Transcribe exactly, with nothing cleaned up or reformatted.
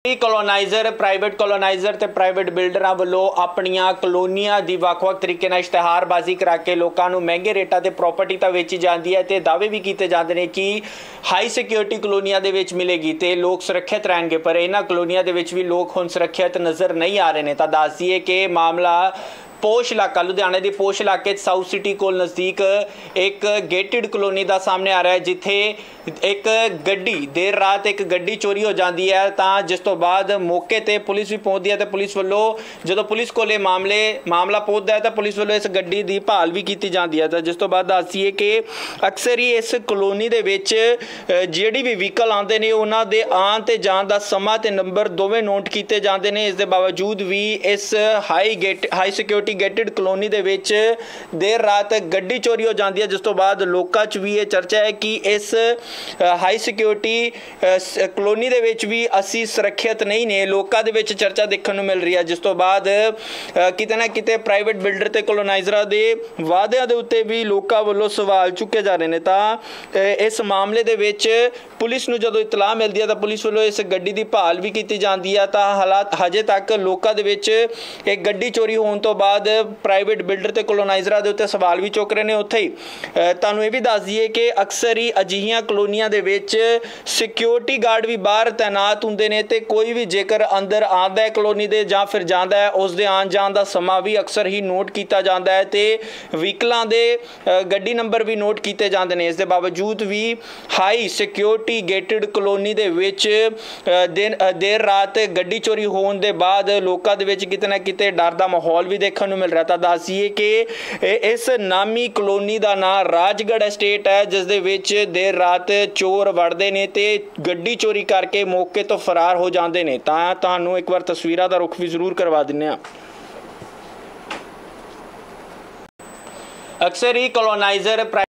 Coloniser private coloniser ते private बिल्डरां ਵੱਲੋਂ ਆਪਣੀਆਂ ਕਲੋਨੀਆਂ ਦੀ ਵੱਖ-ਵੱਖ ਤਰੀਕੇ ਨਾਲ ਇਸ਼ਤਿਹਾਰਬਾਜ਼ੀ ਕਰਾ ਕੇ ਲੋਕਾਂ ਨੂੰ ਮਹਿੰਗੇ ਰੇਟਾਂ ਤੇ ਪ੍ਰਾਪਰਟੀ ਤਾਂ ਵੇਚੀ ਜਾਂਦੀ ਹੈ ਤੇ ਦਾਅਵੇ ਵੀ ਕੀਤੇ ਜਾਂਦੇ ਨੇ ਕਿ ਹਾਈ ਸਿਕਿਉਰਿਟੀ ਕਲੋਨੀਆਂ ਦੇ ਵਿੱਚ ਮਿਲੇਗੀ ਤੇ ਲੋਕ ਸੁਰੱਖਿਅਤ ਰਹਿਣਗੇ, ਪਰ ਇਹਨਾਂ ਕਲੋਨੀਆਂ ਦੇ ਵਿੱਚ ਵੀ ਲੋਕ ਹੁਣ ਸੁਰੱਖਿਅਤ ਨਜ਼ਰ ਨਹੀਂ ਆ ਰਹੇ ਨੇ। ਤਾਂ ਦੱਸ ਦਈਏ ਕਿ ਮਾਮਲਾ पोश इलाका लुधियाने के पोश इलाके साउथ सिटी को नज़दीक एक गेटिड कलोनी का सामने आ रहा है, जिथे एक गड्डी देर रात एक गड्डी चोरी हो जाती है। तो जिस तो बाद मौके पर पुलिस भी पहुँचती है तो पुलिस वालों जो पुलिस को मामले मामला पहुँचता है तो पुलिस वालों इस गड्डी की भाल भी की जाती है। तो जिस तो बाद दस दईए कि अक्सर ही इस कलोनी के विच जिहड़ी भी व्हीकल आते हैं उन्होंने दे आन ते जान का समा ते नंबर दोवें नोट किए जाते हैं। इस दे बावजूद भी इस high gate high security gated colony दे विच देर रात गड्डी चोरी हो जाती है, जिस तो बाद लोकां च भी ये चर्चा है कि इस हाई सिक्योरिटी कलोनी दे विच भी असी सुरक्षित नहीं ने। लोकां दे विच चर्चा देखने को मिल रही है, जिस तो बाद किते ना किते प्राइवेट बिल्डर ते कॉलोनाइजरां दे वादियां दे उत्ते भी लोकां वल्लों सवाल चुके जा रहे हैं। तां इस मामले दे विच पुलिस नूं जदों इतलाह मिलती है तो पुलिस वल्लों इस गड्डी की भाल भी की जाती है। तां हालात हजे तक लोकां दे विच एक गड्डी चोरी होने तो बाद प्राइवेट बिल्डर ते कॉलोनाइजरां दे उत्ते सवाल भी चुक रहे हैं। उत्थे ही तुहानूं ये भी दस दईए कि अक्सर ही अजिहियां कलोनियां दे विच सिक्योरिटी गार्ड भी बाहर तैनात हुंदे ने ते कोई भी जेकर अंदर आंदा है कलोनी दे जां फिर जांदा है उस दे आन जान दा समा भी अक्सर ही नोट किया जाता है ते व्हीकलां दे गड्डी नंबर भी नोट किए जाते हैं। इस दे बावजूद भी हाई सिक्योरिटी गेटेड कलोनी दे विच दिन देर रात गड्डी चोरी होने दे बाद लोकां दे विच किते ना किते डर दा माहौल भी देखने मिल रहा था। दसिए कि इस नामी कलोनी का नाम राजगढ़ एस्टेट है, जिस दे विच देर रात चोर वड़ते हैं ते गड्डी चोरी करके मौके तो फरार हो जाते हैं। तां तुहानूं एक बार तस्वीरां दा रुख भी जरूर करवा दिंदे हां। अक्सर ही कॉलोनाइजर